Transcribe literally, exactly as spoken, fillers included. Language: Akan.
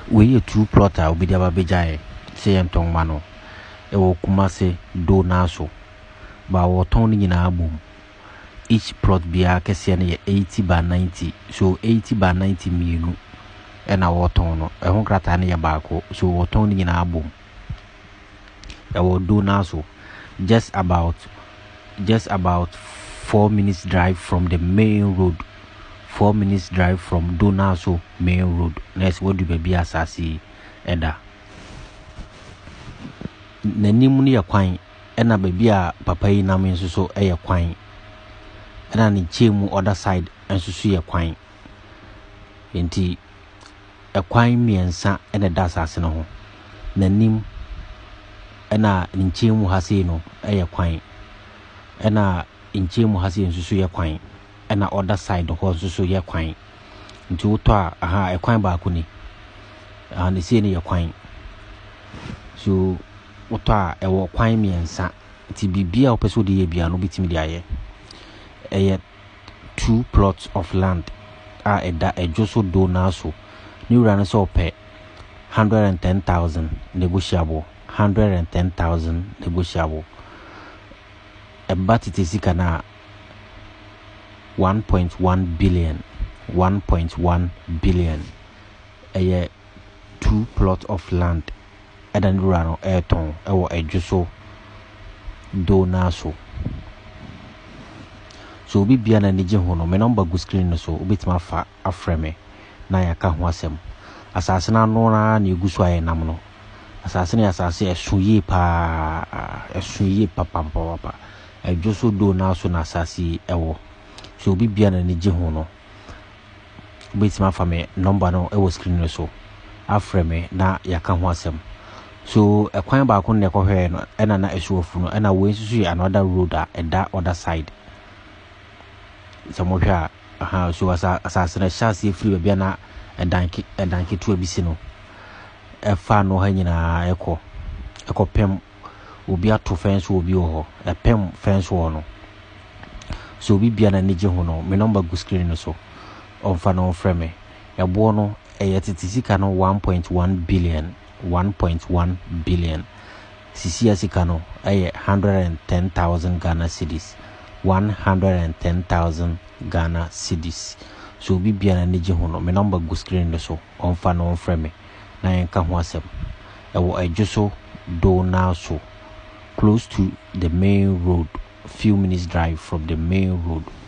we a two plotter will be the Babijay, say Anton Mano, a Kumase Donaso, but our toning in our boom. Each plot be a Cassian eighty by ninety, so eighty by ninety million, and our tono, a Honkratania Barco, so we're toning in our boom. Our Donaso, just about, just about four minutes drive from the main road. Four minutes drive from Donaso main road. Next, what do baby asasi eda? Nanimu ni ya kwany. Ena baby a papa yi na men so e ya kwany. Ena ni chemu other side enso so ya kwany. Enti e kwany miensa ena da asase no ho. Nanim ena ni chemu hase no e ya kwany. Ena nchemu hase enso so ya kwany. And other side the horse so ye kwine into utwa aha e kwine ba kuni and the same ye kwine so utwa e wo kwine miensa ti bibia opeso de ye bia no bitimi de aye e two plots of land a eda Ejisu Donaso ni run so pe one hundred ten thousand negotiable one hundred ten thousand negotiable e batiti sikana one point one billion one point one billion a year two plot of land and then run airton or Ejisu Donaso so be biana nije hono me number go screen so obitima fa afreme na yaka ho asem asase na no na na eguso aye nam no asase na asase esuye pa esuye papa papa Ejisu Donaso na asase ewo so be biana nije hono obitima fa me number no e wo screen so afreme na yaka ho asem so a kwan ba ko ne ko hwe no ena na esuofu no ena we susu another road a eda other side some hwa aha so asa asase na chance free bia na edanki edanki to abisi no e fa no ha nyina ekọ ekọ pem obi ato fence obi ho e pem fence ho no so obi bia na nije ho no me number go screen no so on fa no frame e bo no e yetitisika no one point one billion one point one billion sisi asika no aye one hundred ten thousand Ghana Cedis one hundred ten thousand Ghana Cedis so bi bia na nije ho no me number go screen no so on fa no frame na yenka ho asem e wo Ejisu Donaso close to the main road few minutes drive from the main road